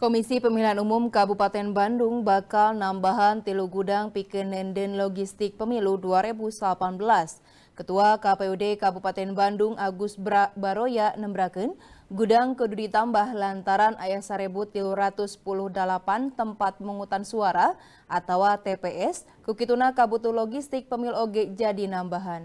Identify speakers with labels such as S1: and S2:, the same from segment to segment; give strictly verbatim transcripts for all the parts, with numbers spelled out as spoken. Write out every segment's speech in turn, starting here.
S1: Komisi Pemilihan Umum Kabupaten Bandung bakal nambahan tilu gudang pikeun nenden logistik pemilu dua ribu delapan belas. Ketua K P U D Kabupaten Bandung Agus Baroya nembrakeun gudang kudu ditambah lantaran aya sarebu tilu ratus sepuluh dalapan tempat pemungutan suara atau T P S, kukituna kabutuh logistik pemilu oge jadi nambahan.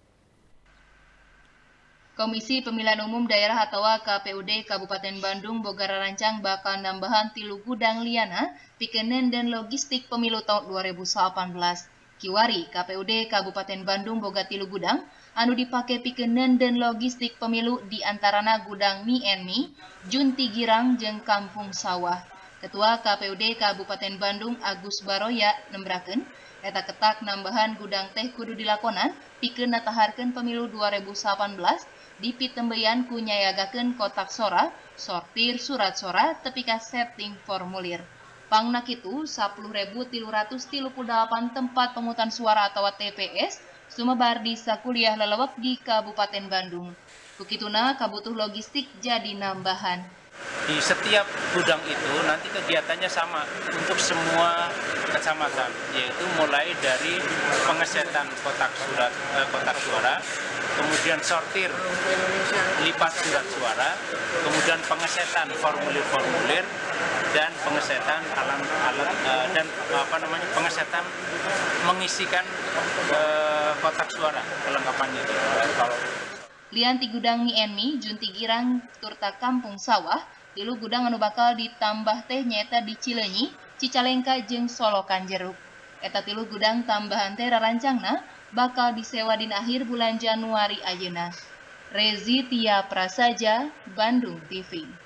S1: Komisi Pemilihan Umum Daerah atau K P U D Kabupaten Bandung boga rancang bakal nambahan tilu gudang liana pikeun nenden logistik pemilu tahun dua ribu delapan belas. Kiwari K P U D Kabupaten Bandung boga tilu gudang anu dipake pikeun nenden logistik pemilu di antarana gudang Mi and Mi, Junti Girang jeung Kampung Sawah. Ketua K P U D Kabupaten Bandung Agus Baroya nembrakeun eta ketak nambahan gudang teh kudu dilakonan pikeun nataharkeun pemilu dua ribu delapan belas di pitembeyan ku nyayagakeun kotak sora, sortir surat sora tepi ka setting formulir. Pangna kitu sepuluh ribu tilu ratus tilu puluh dalapan tempat pemungutan suara atau T P S sumebar di sakuliah lelewek di Kabupaten Bandung. Kukituna kabutuh logistik jadi nambahan.
S2: Di setiap gudang itu nanti kegiatannya sama untuk semua kecamatan, yaitu mulai dari pengesetan kotak surat eh, kotak suara, kemudian sortir lipat surat suara, kemudian pengesetan formulir-formulir dan pengesetan alat-alat uh, dan apa namanya pengesetan mengisikan uh, kotak suara kelengkapannya itu. Kalau
S1: lian ti gudang Mi and Mi, Junti Girang turta Kampung Sawah, tilu gudang anu bakal ditambah teh nyaeta di Cileunyi, Cicalengka jeung Solokan Jeruk. Eta tilu gudang tambahan teh rarancangna bakal disewa dina akhir bulan Januari ayeuna. Rezi Tia Prasaja, Bandung T V.